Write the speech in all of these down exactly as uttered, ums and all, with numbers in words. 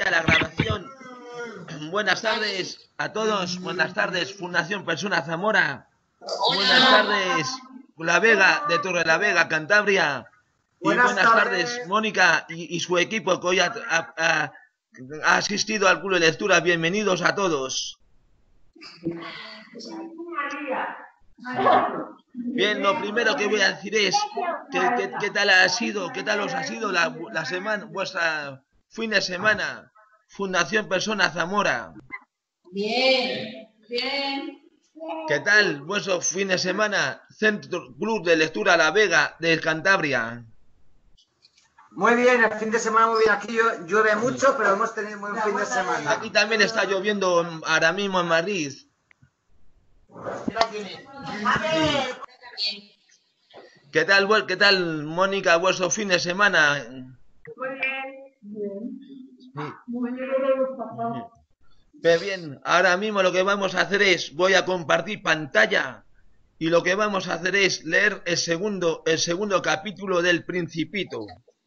ya la grabación. Buenas tardes a todos. Buenas tardes, Fundación Persona Zamora. Buenas tardes, La Vega, de Torre la Vega, Cantabria. Y buenas, buenas tardes, tardes Mónica y, y su equipo que hoy ha, ha, ha, ha asistido al Club de Lectura. Bienvenidos a todos. Bien, lo primero que voy a decir es que, que, qué tal ha sido, qué tal os ha sido la, la semana, vuestra fin de semana, Fundación Persona Zamora. Bien, bien. ¿Qué tal vuestro fin de semana, Centro Club de Lectura La Vega de Cantabria? Muy bien, el fin de semana muy bien. Aquí llueve mucho, pero hemos tenido un buen fin de semana. Aquí también está lloviendo ahora mismo en Madrid. Sí. ¿Qué tal, qué tal, Mónica, vuestro fin de semana? Muy bien. Bien. Sí. Muy bien. Pero bien, ahora mismo lo que vamos a hacer es, voy a compartir pantalla y lo que vamos a hacer es leer el segundo, el segundo capítulo del Principito.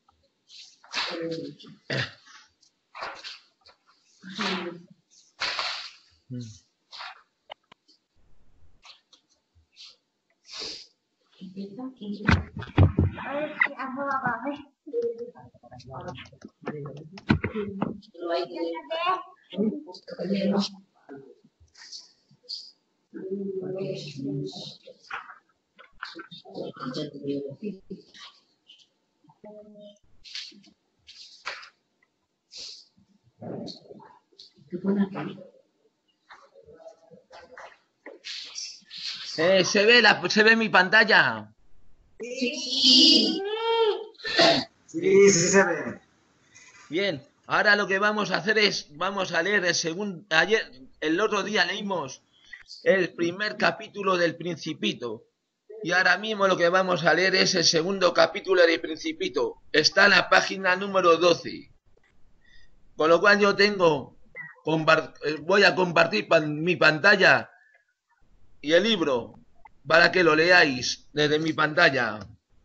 Eh, ¿se ve la, se ve mi pantalla? Sí. Sí, sí se ve. Bien, ahora lo que vamos a hacer es, vamos a leer el segundo, ayer, el otro día leímos el primer capítulo del Principito. Y ahora mismo lo que vamos a leer es el segundo capítulo del Principito. Está en la página número doce. Con lo cual yo tengo, voy a compartir mi pantalla y el libro para que lo leáis desde mi pantalla.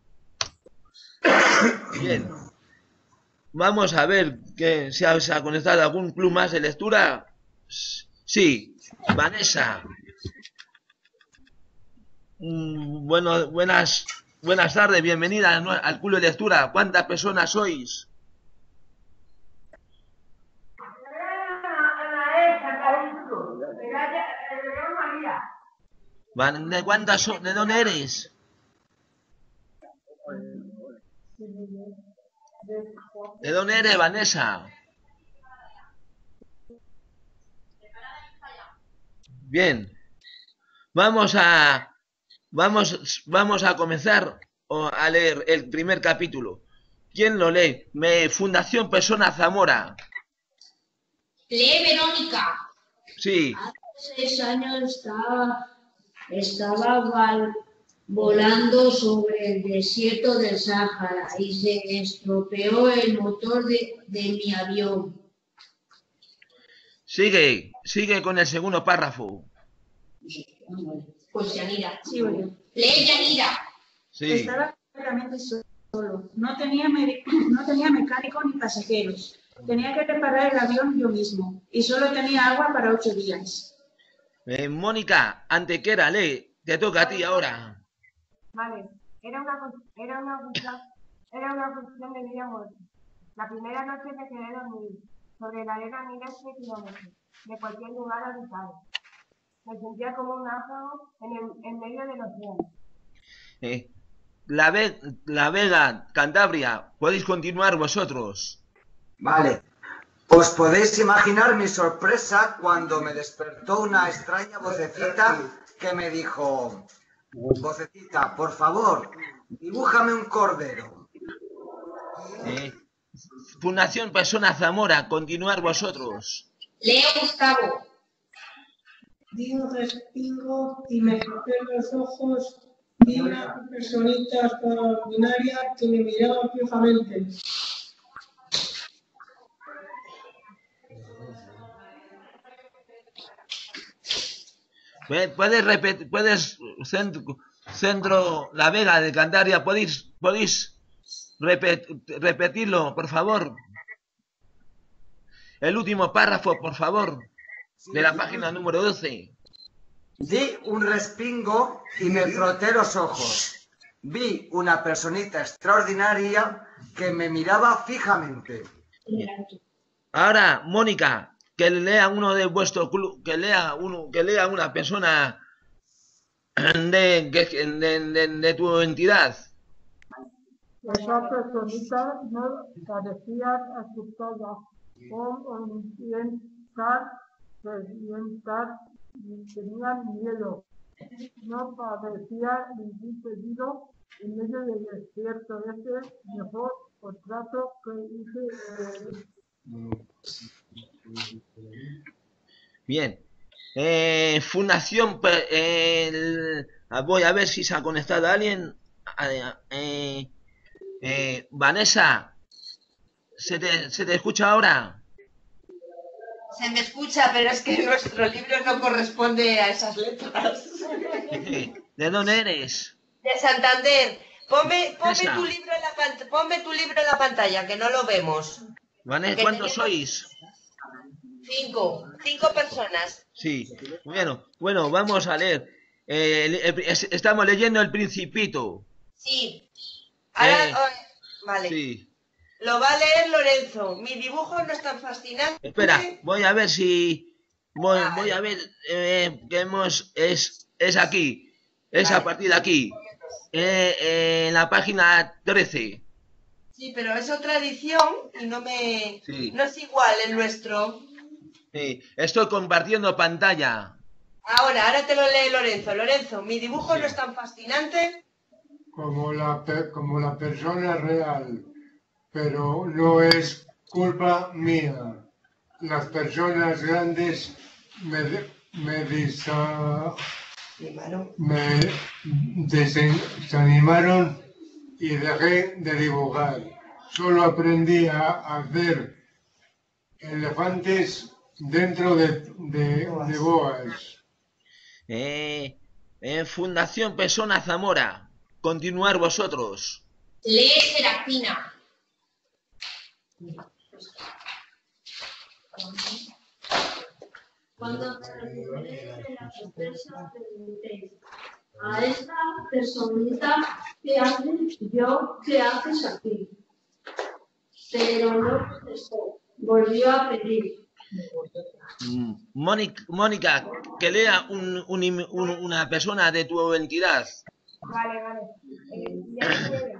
Bien. Vamos a ver que se ha, se ha conectado algún club más de lectura. Sí, Vanessa. Mm, bueno, buenas, buenas tardes, bienvenida al Club de Lectura. ¿Cuántas personas sois? ¿De cuántas son? ¿De dónde eres? ¿De dónde eres, Vanessa? Bien. Vamos a vamos vamos a comenzar a leer el primer capítulo. ¿Quién lo lee? Me, Fundación Persona Zamora. Lee Verónica. Sí. Hace seis años estaba estaba val, volando sobre el desierto del Sáhara y se estropeó el motor de, de mi avión. Sigue, sigue con el segundo párrafo. Pues Yanira. Sí, bueno. Lee Yanira. Sí. Estaba completamente solo. No tenía, no tenía mecánico ni pasajeros. Tenía que reparar el avión yo mismo. Y solo tenía agua para ocho días. Eh, Mónica, Antequera, lee. Te toca a ti ahora. Vale. Era una, era una, era una cuestión de vida o muerte. La primera noche me quedé dormir sobre la arena a miles de kilómetros de cualquier lugar habitado. Me sentía como un náufrago en, el, en medio del océano. Eh, la, Ve la Vega, Cantabria, podéis continuar vosotros. Vale. Os podéis imaginar mi sorpresa cuando me despertó una extraña vocecita que me dijo: vocecita, por favor, dibújame un cordero. Eh, Fundación Persona Zamora, continuar vosotros. Leo Gustavo. Di un respingo y me fijé los ojos. Vi una personita extraordinaria que me miraba fijamente. Puedes repetir, puedes, centro, centro La Vega de Cantabria, podéis, podéis repet, repetirlo, por favor. el último párrafo, por favor, de la página número doce. Di un respingo y me froté los ojos. Vi una personita extraordinaria que me miraba fijamente. Ahora, Mónica, que lea uno de vuestro club, que lea uno, que lea una persona de, de, de, de tu entidad. Esa personita no parecía asustada o orientar, orientar, tenían miedo. No parecía ningún peligro en medio del desierto. Ese mejor contrato que hice. Bien. Eh, Fundación, eh, el, voy a ver si se ha conectado alguien. Eh, eh, Vanessa, ¿se te, ¿se te escucha ahora? Se me escucha, pero es que nuestro libro no corresponde a esas letras. ¿De dónde eres? De Santander. Ponme, ponme, tu, libro en la, ponme tu libro en la pantalla, que no lo vemos. Vanessa, ¿cuántos sois? Cinco. Cinco personas. Sí. Bueno, bueno, vamos a leer. Eh, el, el, estamos leyendo El Principito. Sí. Ahora, Eh, oh, vale. Sí. Lo va a leer Lorenzo. Mi dibujo no es tan fascinante. Espera, voy a ver si... Voy, ah, voy a ver eh, que hemos... Es, es aquí. Es vale. A partir de aquí. Eh, eh, en la página trece. Sí, pero es otra edición y no me... Sí. No es igual el nuestro. Sí. Estoy compartiendo pantalla. Ahora, ahora te lo lee Lorenzo. Lorenzo, mi dibujo sí. no es tan fascinante. Como la, como la persona real. Pero no es culpa mía. Las personas grandes me, me, desa, me desanimaron y dejé de dibujar. Solo aprendí a hacer elefantes dentro de, de, de boas. Eh, eh, Fundación Persona Zamora. Continuar vosotros. Lee Serafina. Cuando me recuperé de la sorpresa, pregunté a esta personita ¿qué haces? Yo, ¿qué haces aquí? Pero no contestó. Volvió a pedir. Mónica, Mónica, que lea un, un, un, una persona de tu entidad. Vale, vale. Eh, ya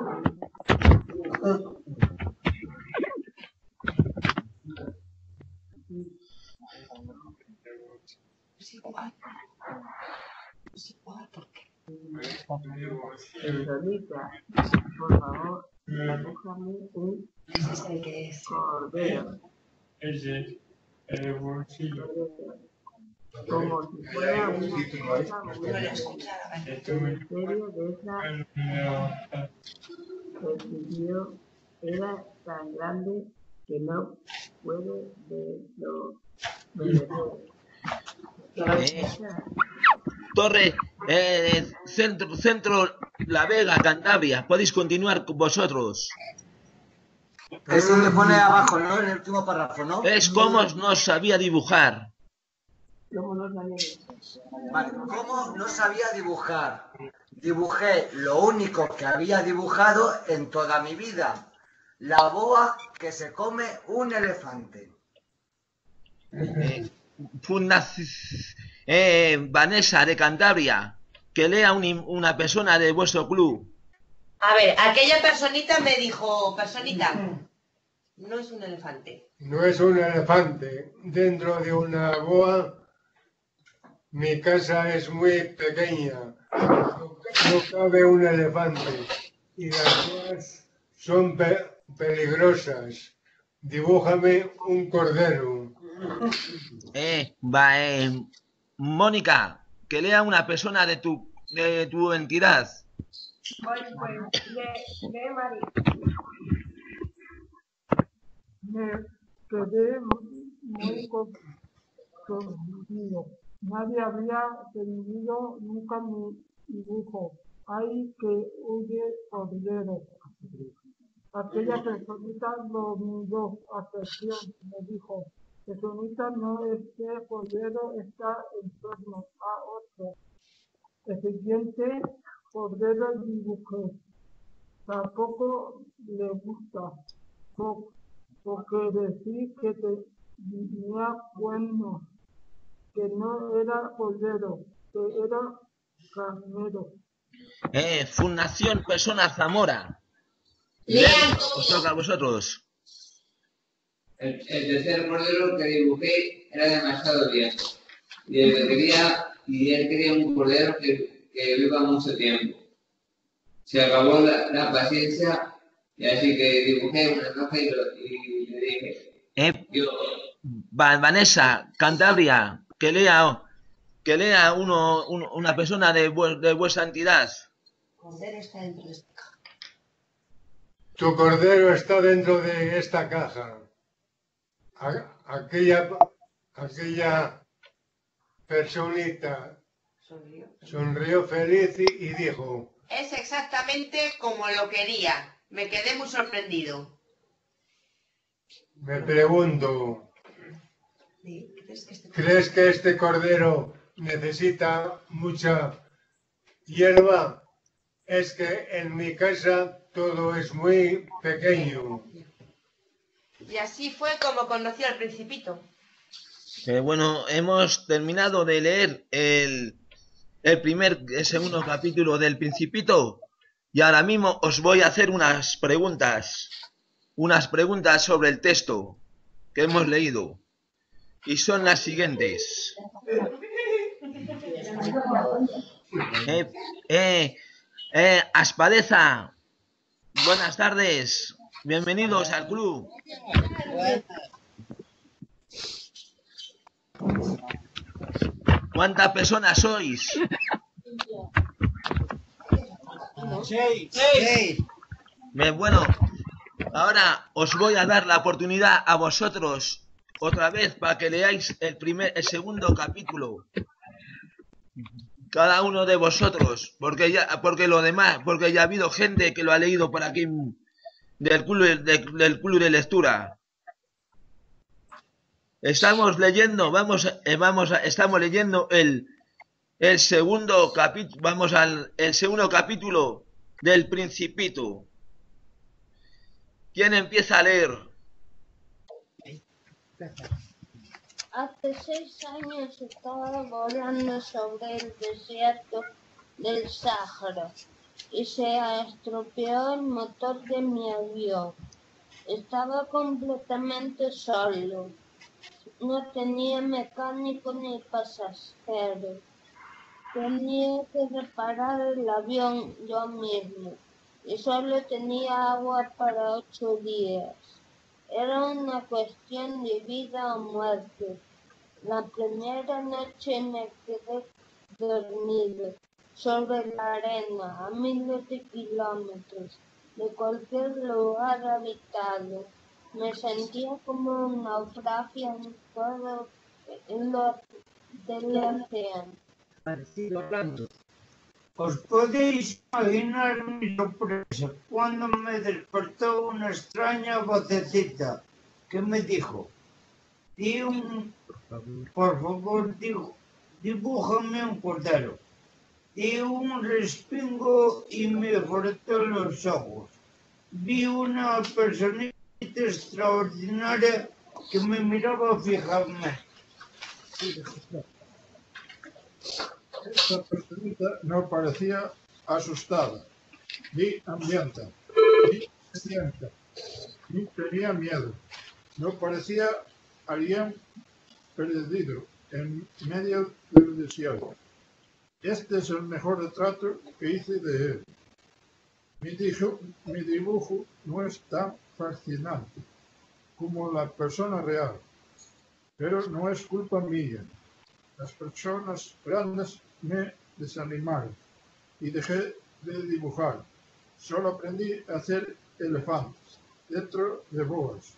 Entonita, por favor, déjame un cordero. Ese, el bolsillo. Como si fuera una cosa muy grande. El misterio de esa recibió era tan grande que no puede verlo. Eh, Torre, eh, centro, centro, La Vega, Cantabria. Podéis continuar con vosotros. Es donde pone abajo, ¿no? En el último párrafo, ¿no? Es cómo no sabía dibujar. ¿Cómo no sabía dibujar? Vale, ¿cómo no sabía dibujar? Dibujé lo único que había dibujado en toda mi vida. La boa que se come un elefante. Eh, Fundación eh, Vanessa de Cantabria, que lea un, una persona de vuestro club. A ver, aquella personita me dijo, personita, no es un elefante. No es un elefante. Dentro de una boa, mi casa es muy pequeña. No cabe un elefante. Y las boas son pe peligrosas. Dibújame un cordero. Eh, va, eh, Mónica, que lea una persona de tu, de tu entidad. Pues, pues, de, de Mari. Me quedé muy confundido. Nadie había tenido nunca mi dibujo. Hay que huye cordero. Aquella personita lo miró a atención y me dijo, personita, no este cordero está enfermo a otro. El siguiente cordero dibujé. Tampoco le gusta, po- porque decía que tenía cuernos, que no era cordero, que era carnero. Eh, Fundación Persona Zamora. Lean Leer, os todos. toca a vosotros. El, el tercer cordero que dibujé era demasiado viejo. Y él quería, y él quería un cordero que, que viva mucho tiempo. Se acabó la, la paciencia y así que dibujé una caja y, lo- y le dije, Eh, yo, Va- Vanessa, Cantabria, que lea, que lea uno, uno- una persona de, vu- de vuestra entidad. Cordero está dentro de esta caja. Tu cordero está dentro de esta caja. A- aquella, aquella personita Sonrió. sonrió feliz y, y dijo, Es exactamente como lo quería. Me quedé muy sorprendido. me pregunto, Sí, ¿crees que este- ¿crees que este cordero necesita mucha hierba? Es que en mi casa todo es muy pequeño. Y así fue como conocí al Principito. Eh, bueno, hemos terminado de leer el, el primer, el segundo capítulo del Principito y ahora mismo os voy a hacer unas preguntas, unas preguntas sobre el texto que hemos leído y son las siguientes. Eh, eh, eh, Aspadeza, buenas tardes, bienvenidos al club. ¿Cuántas personas sois? Seis. Seis. Bien, bueno, ahora os voy a dar la oportunidad a vosotros otra vez para que leáis el primer, el segundo capítulo. Cada uno de vosotros, porque ya, porque lo demás, porque ya ha habido gente que lo ha leído por aquí del club de, del club de lectura. Estamos leyendo, vamos, eh, vamos, a, estamos leyendo el, el segundo capítulo, vamos al el segundo capítulo del Principito. ¿Quién empieza a leer? Hace seis años estaba volando sobre el desierto del Sáhara y se estropeó el motor de mi avión. Estaba completamente solo. No tenía mecánico ni pasajero. Tenía que reparar el avión yo mismo y solo tenía agua para ocho días. Era una cuestión de vida o muerte. La primera noche me quedé dormido sobre la arena a miles de kilómetros de cualquier lugar habitado. Me sentía como un naufragio en todo lo del océano. Parecido hablando. ¿Os podéis imaginar mi sorpresa cuando me despertó una extraña vocecita que me dijo, di un, por favor, digo, dibújame un cordero. Di un respingo y me frotó los ojos. Vi una personita extraordinaria que me miraba fijamente. Esta personita no parecía asustada, ni hambrienta, ni sedienta, ni tenía miedo. No parecía alguien perdido en medio del desierto. Este es el mejor retrato que hice de él. Mi, dijo, mi dibujo no es tan fascinante como la persona real, pero no es culpa mía. Las personas grandes me desanimaron y dejé de dibujar. Solo aprendí a hacer elefantes dentro de boas.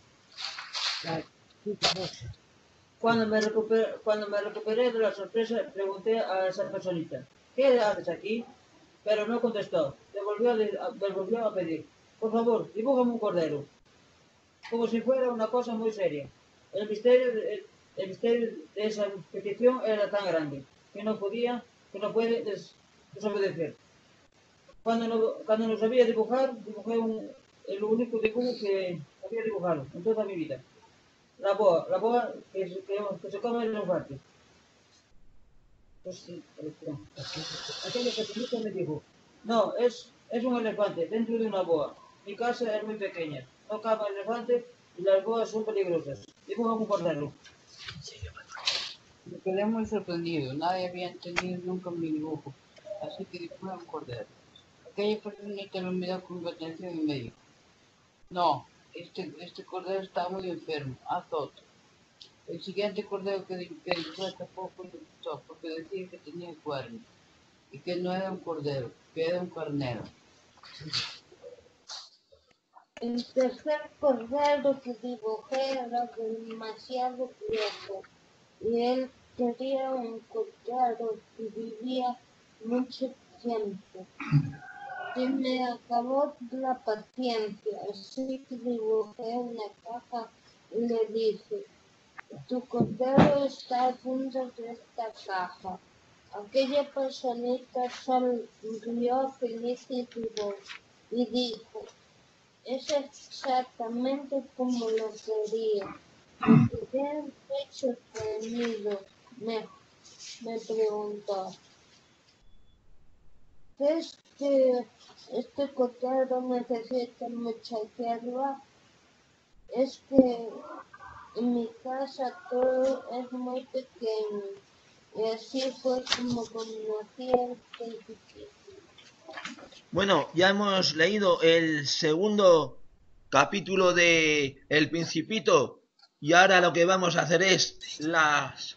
Cuando me, recuperé, cuando me recuperé de la sorpresa, pregunté a esa personita, ¿qué haces aquí? Pero no contestó, devolvió, devolvió a pedir. por favor, dibújame un cordero. Como si fuera una cosa muy seria. El misterio, el, el misterio de esa petición era tan grande que no podía, que no puede des, desobedecer. Cuando no, cuando no sabía dibujar, dibujé un, el único dibujo que había dibujado en toda mi vida. La boa, la boa que, que, que se come el elefante. Pues sí, aquella pequeñita me dijo, no, es, es un elefante dentro de una boa. Mi casa es muy pequeña, no cabe el elefante y las boas son peligrosas. Dibuja un cordero. Me quedé muy sorprendido, nadie había entendido nunca mi dibujo, así que dibujé un cordero. Aquella personita me miró con atención y me dijo, no, este, este cordero está muy enfermo, haz otro. El siguiente cordero que dibujé tampoco le gustó, porque decía que tenía cuernos, y que no era un cordero, que era un carnero. El tercer cordero que dibujé era demasiado viejo, y él quería un cordero que vivía mucho tiempo. Y me acabó la paciencia, así que dibujé una caja y le dije, tu cordero está dentro de esta caja. Aquella personita sonrió feliz y dijo, es exactamente como lo quería. ¿Por qué has hecho conmigo? Me, me preguntó. ¿Crees que este cordero necesita mucha hierba? Es que en mi casa todo es muy pequeño y así fue como conocí a este edificio. Bueno, ya hemos leído el segundo capítulo de El Principito y ahora lo que vamos a hacer es las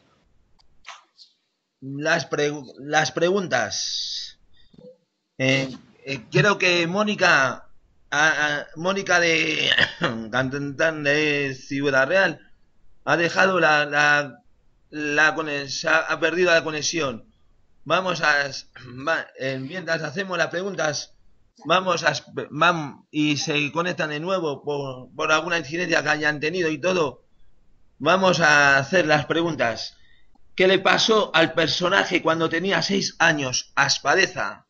las, pre, las preguntas. Eh, eh, quiero que Mónica, a, a, Mónica de Cantantán de Ciudad Real ha dejado la, la, la conexión, ha perdido la conexión. Vamos a, va, eh, mientras hacemos las preguntas, vamos a, vam, y se conectan de nuevo por, por alguna incidencia que hayan tenido y todo. Vamos a hacer las preguntas. ¿Qué le pasó al personaje cuando tenía seis años? Aspadeza.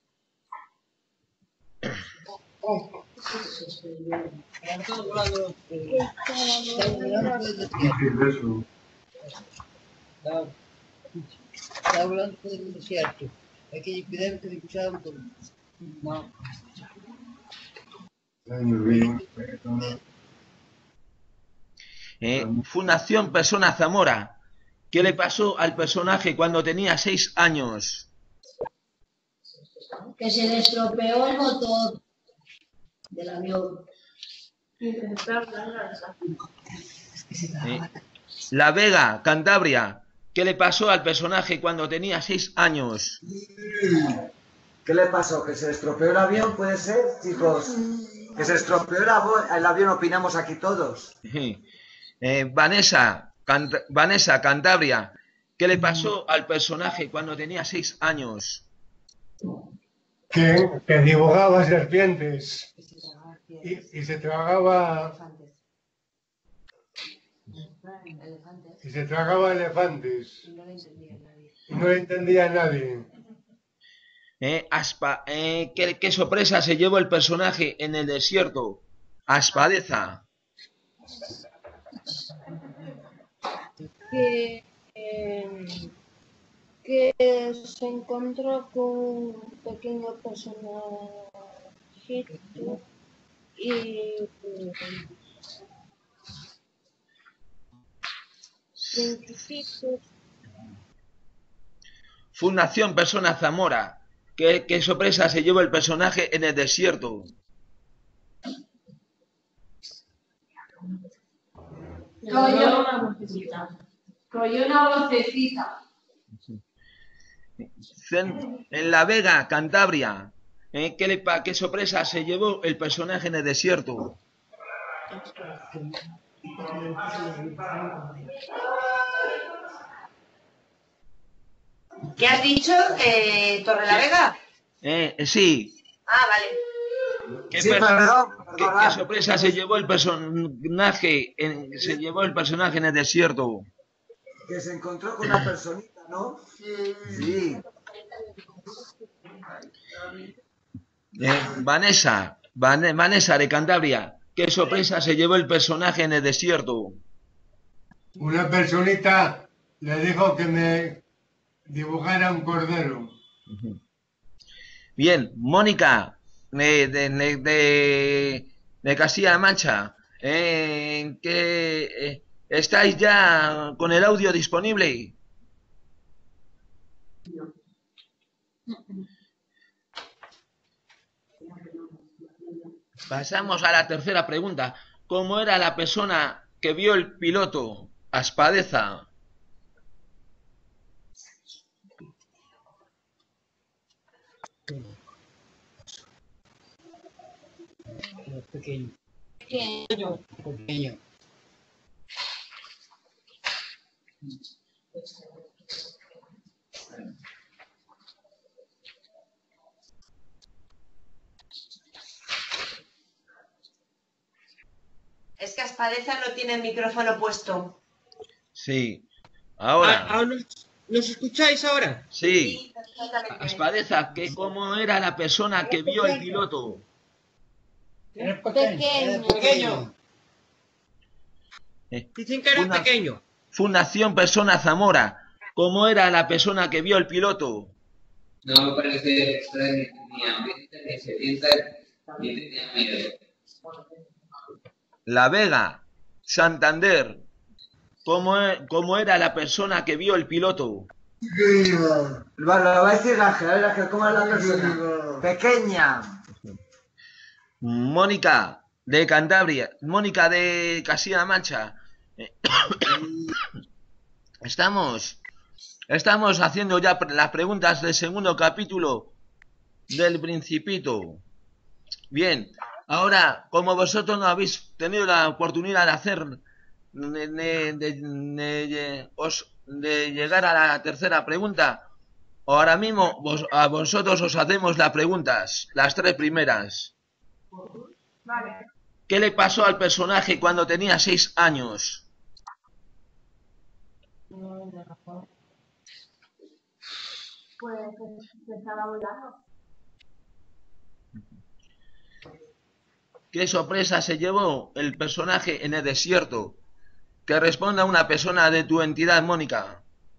Está hablando del desierto. Aquella epidemia que escucharon por... No. Eh, Fundación Persona Zamora. ¿Qué le pasó al personaje cuando tenía seis años? Que se le estropeó el motor del avión. Eh, La Vega, Cantabria. ¿Qué le pasó al personaje cuando tenía seis años? ¿Qué le pasó? ¿Que se estropeó el avión? ¿Puede ser, chicos? ¿Que se estropeó el, el avión? Opinamos aquí todos. Eh, Vanessa, Cant Vanessa, Cantabria. ¿Qué le pasó al personaje cuando tenía seis años? Que, que dibujaba serpientes y, y se tragaba y se tragaba elefantes y no le entendía a nadie. Eh, aspa, eh, ¿qué, ¿Qué sorpresa se llevó el personaje en el desierto? Aspadeza. Que, eh, que se encontró con un pequeño personajito y principitos. Fundación Persona Zamora. ¿Qué, ¿Qué sorpresa se llevó el personaje en el desierto? Oyó una vocecita. Oyó una vocecita. En La Vega, Cantabria. ¿Eh? ¿Qué, le, ¿Qué sorpresa se llevó el personaje en el desierto? ¿Qué has dicho? Eh, ¿Torrelavega? Eh, sí. Ah, vale. ¿Qué, Sí, per- perdón, qué- perdonad. qué sorpresa se llevó el personaje en, se llevó el personaje en el desierto? Que se encontró con una personita, ¿no? Sí. Eh, Vanessa, Van- Vanessa de Cantabria, ¿qué sorpresa se llevó el personaje en el desierto? Una personita le dijo que me dibujara un cordero. Bien, Mónica, de, de, de, de- de Castilla-La Mancha, eh, ¿qué, eh, ¿estáis ya con el audio disponible? Pasamos a la tercera pregunta. ¿Cómo era la persona que vio el piloto? Aspadeza. Pequeño. Pequeño. Pequeño. Es que Aspadeza no tiene el micrófono puesto. Sí. Ahora. Ah, ah, ¿nos, nos escucháis ahora? Sí. Perfectamente. Aspadeza, ¿qué, ¿cómo era la persona que vio el piloto? Era pequeño. Pequeño. Era pequeño. Eh, Dicen que era Funda- pequeño. Fundación Persona Zamora. ¿Cómo era la persona que vio el piloto? No me parece extraño, ni tenía vista, ni sedienta, ni tenía miedo. La Vega, Santander. ¿Cómo, e- cómo era la persona que vio el piloto? Lo, lo va a decir Ángel, a ver, Ángel, ¿cómo es la persona? Pequeña. Mónica, de Cantabria. Mónica, de Castilla-La Mancha. Eh, Estamos, estamos haciendo ya pre- las preguntas del segundo capítulo del Principito. Bien, ahora, como vosotros no habéis tenido la oportunidad de hacer, de, de- de- de- de- os- de llegar a la tercera pregunta, ahora mismo vos- a vosotros os hacemos las preguntas, las tres primeras. Vale. ¿Qué le pasó al personaje cuando tenía seis años? Pues que, que estaba volando. ¿Qué sorpresa se llevó el personaje en el desierto? Que responda una persona de tu entidad, Mónica.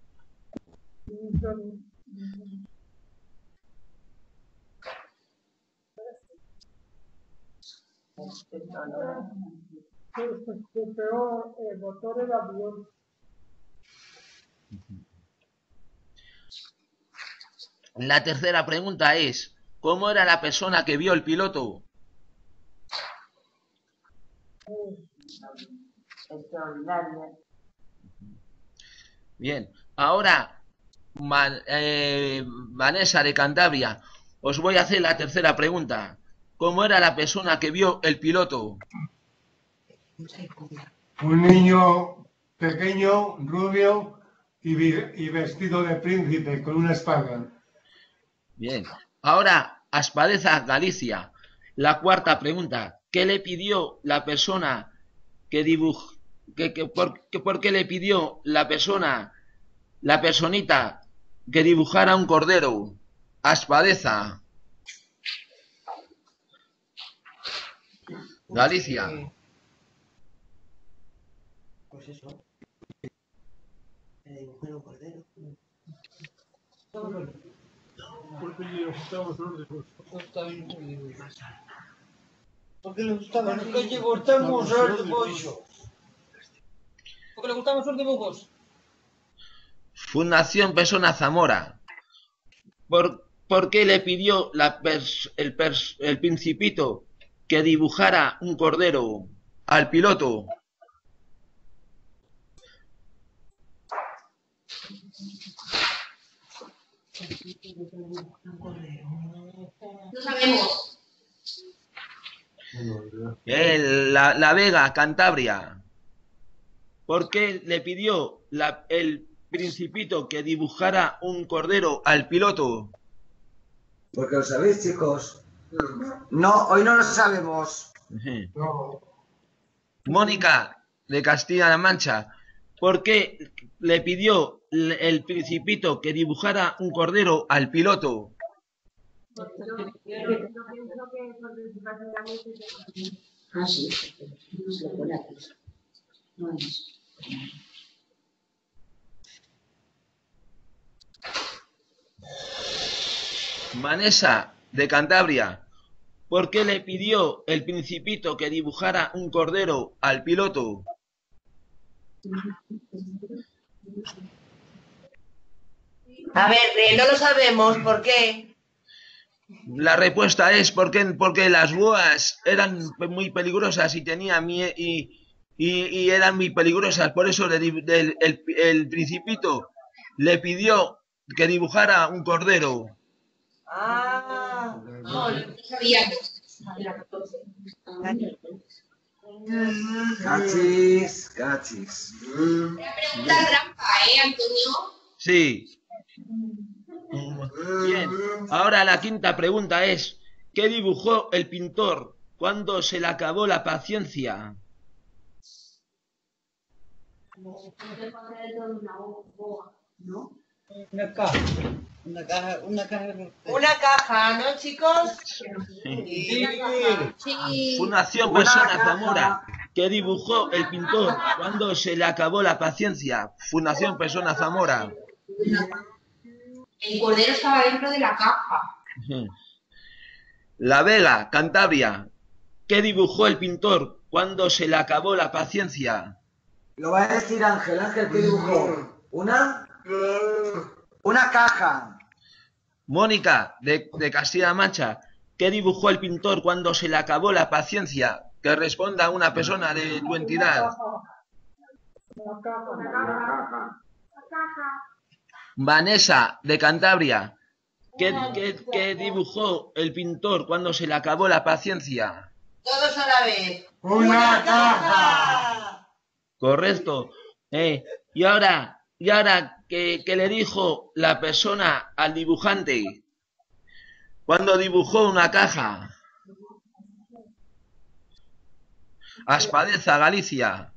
Se se estropeó el motor del avión. La tercera pregunta es, ¿cómo era la persona que vio el piloto? Extraordinaria. Bien, ahora, Ma- eh, Vanessa de Cantabria, os voy a hacer la tercera pregunta. ¿Cómo era la persona que vio el piloto? Un niño pequeño, rubio y, vi- y vestido de príncipe con una espada. Bien, ahora, Aspadeza, Galicia. La cuarta pregunta, ¿qué le pidió la persona que dibujó? Que, que, por, que- ¿Por qué le pidió la persona, la personita, que dibujara un cordero? Aspadeza. Galicia. Pues eso. Me dibujé un cordero. Porque le gustamos los dibujos. Porque le gustaban los que gustamos los dibujos. Porque le gustaban sus dibujos. Fundación Persona Zamora. ¿Por, por qué le pidió la pers- el, pers- el principito que dibujara un cordero al piloto? No sabemos. El- la, la Vega, Cantabria. ¿Por qué le pidió la- el principito que dibujara un cordero al piloto? Porque lo sabéis, chicos. No, hoy no lo sabemos. No. Mónica, de Castilla-La Mancha, ¿por qué le pidió el Principito que dibujara un cordero al piloto? Yo, yo pienso que porque su casa era muy pequeña. Ah, sí. No se lo pone aquí. No es. Vanessa, de Cantabria, ¿por qué le pidió el Principito que dibujara un cordero al piloto? A ver, eh, no lo sabemos, ¿por qué? La respuesta es porque, porque las boas eran muy peligrosas y tenía mie y, y, y eran muy peligrosas, por eso le, el, el, el Principito le pidió que dibujara un cordero. Ah, No, no sabía. Era catorce. Cachis, cachis. Era pregunta trampa, ¿eh, Antonio? Sí. Bien, ahora la quinta pregunta es, ¿qué dibujó el pintor cuando se le acabó la paciencia? ¿No? Una caja. Una caja, una caja. Una caja, ¿no, chicos? Sí. Sí. Fundación Persona Zamora, ¿qué dibujó el pintor cuando se le acabó la paciencia? Fundación Persona Zamora. El cordero estaba dentro de la caja. La Vega, Cantabria, ¿qué dibujó el pintor cuando se le acabó la paciencia? Lo va a decir Ángel. Ángel, ¿qué dibujó? ¿Una? Una caja. Mónica, de, de Castilla-La Mancha, ¿qué dibujó el pintor cuando se le acabó la paciencia? Que responda una persona de tu entidad. Una caja. Una caja. Vanessa, de Cantabria, ¿qué, qué, qué dibujó el pintor cuando se le acabó la paciencia? Todos a la vez. Una caja. Correcto. Eh, y ahora, y ahora ¿qué, qué le dijo la persona al dibujante cuando dibujó una caja? Aspadeza, Galicia.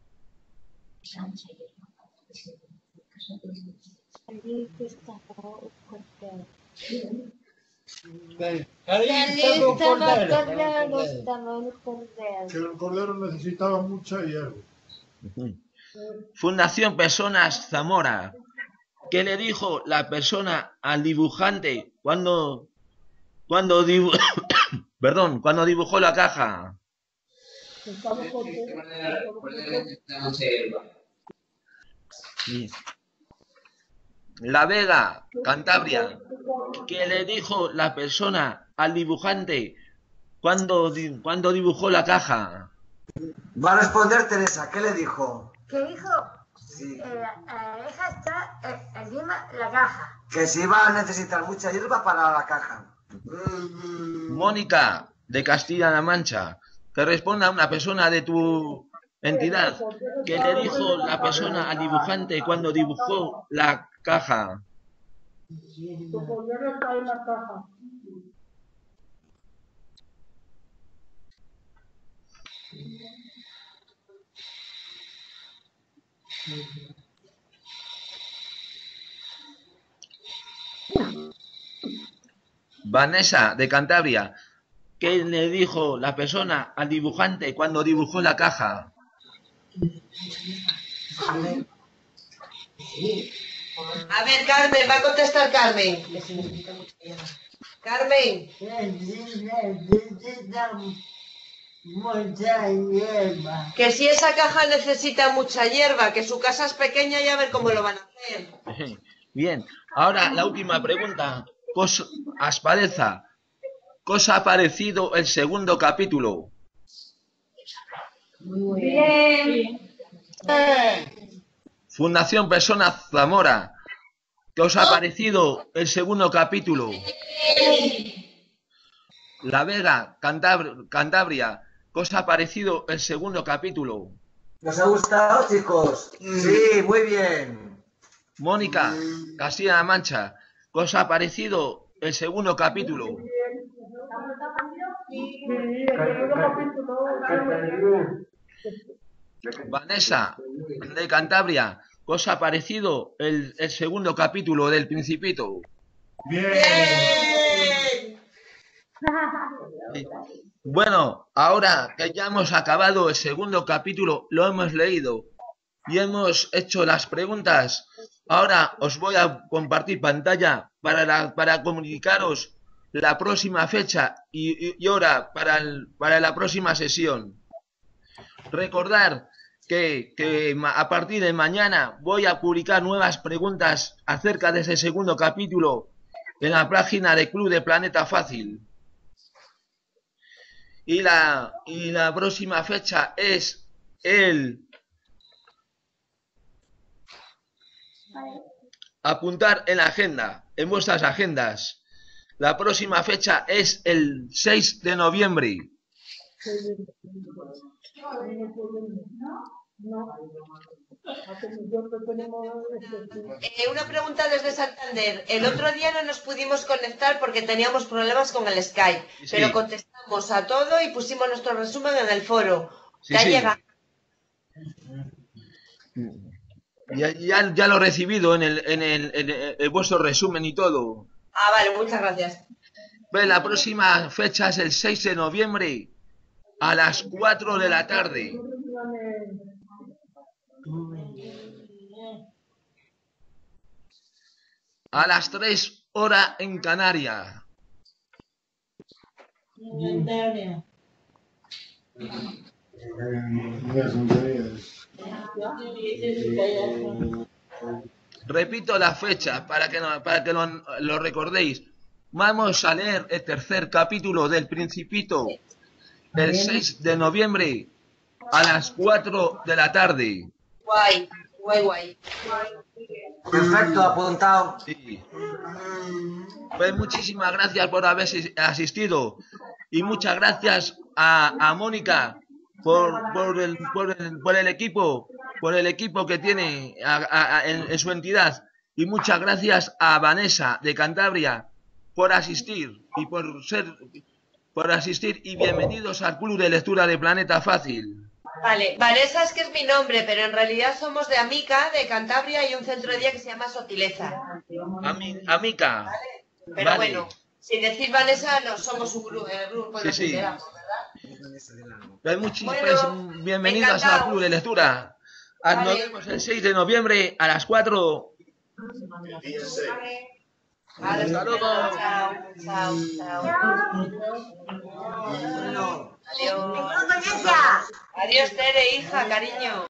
Que el cordero necesitaba mucha hierba. Fundación Personas Zamora, ¿qué le dijo la persona al dibujante cuando cuando dibu perdón, cuando dibujó la caja? La Vega, Cantabria, ¿qué le dijo la persona al dibujante cuando, cuando dibujó la caja? Va a responder Teresa. ¿Qué le dijo? ¿Qué dijo? Sí. Eh, la abeja está eh, encima de la caja. Que si va a necesitar mucha hierba para la caja. Mónica, de Castilla-La Mancha, que responda una persona de tu entidad. ¿Qué le dijo la persona al dibujante cuando dibujó la caja? Tu cordero está en la caja. Vanessa, de Cantabria, ¿qué le dijo la persona al dibujante cuando dibujó la caja? A ver, Carmen, va a contestar Carmen. Carmen. Mucha hierba. Que si esa caja necesita mucha hierba, que su casa es pequeña y a ver cómo lo van a hacer. Bien, ahora la última pregunta. Cos Aspadeza, ¿cosa ha parecido el segundo capítulo? Muy bien. Fundación Persona Zamora, ¿qué os ha parecido el segundo capítulo? La Vega, Cantab Cantabria, ¿qué os ha parecido el segundo capítulo? ¿Nos ha gustado, chicos? Sí, muy bien. Mónica, Castilla-La Mancha, ¿qué os ha parecido el segundo capítulo? Sí, el segundo capítulo. Vanessa, de Cantabria, ¿qué os ha parecido el, el segundo capítulo del Principito? Bien. Bueno, ahora que ya hemos acabado el segundo capítulo, lo hemos leído y hemos hecho las preguntas, ahora os voy a compartir pantalla para, la, para comunicaros la próxima fecha y, y, y hora para, el, para la próxima sesión. Recordar que, que a partir de mañana voy a publicar nuevas preguntas acerca de ese segundo capítulo en la página de Club de Planeta Fácil. Y la, y la próxima fecha es el... Apuntar en la agenda, en vuestras agendas. La próxima fecha es el seis de noviembre. Eh, una pregunta desde Santander. El otro día no nos pudimos conectar porque teníamos problemas con el Skype, sí. Pero contestamos a todo y pusimos nuestro resumen en el foro. Sí, ¿Ya sí. llega? Ya, ya, ya lo he recibido en, el, en, el, en, el, en vuestro resumen y todo. Ah, vale, muchas gracias. Pues la próxima fecha es el seis de noviembre a las cuatro de la tarde. A las tres horas en Canarias. Repito la fecha para que, no, para que lo, lo recordéis. Vamos a leer el tercer capítulo del Principito el seis de noviembre a las cuatro de la tarde. Guay, guay, guay. Perfecto, apuntado. Sí. Pues muchísimas gracias por haber asistido y muchas gracias a, a Mónica por, por, el, por, el, por el equipo, por el equipo que tiene a, a, a, en, en su entidad, y muchas gracias a Vanessa de Cantabria por asistir y por ser por asistir y bienvenidos al Club de Lectura de Planeta Fácil. Vale, Vanessa es que es mi nombre, pero en realidad somos de Amica, de Cantabria, y un centro de día que se llama Sotileza. Ami, Amica. ¿Vale? Pero vale. Bueno, sin decir Vanessa, no somos un grupo, el grupo sí, de sí. ¿verdad? Pues muchísimas bueno, bienvenidos al Club de Lectura. Vale. Nos vemos el seis de noviembre a las cuatro. Vale. Hasta luego. Chao, chao, chao. Adiós. Adiós, Tere, hija, cariño.